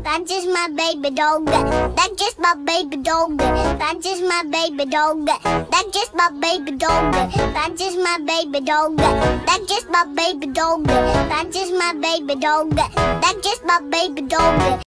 That's just my baby dog. That's just my baby dog. That's just my baby dog. That's just my baby dog. That's just my baby dog. That's just my baby dog. That's just my baby dog. That's just my baby dog.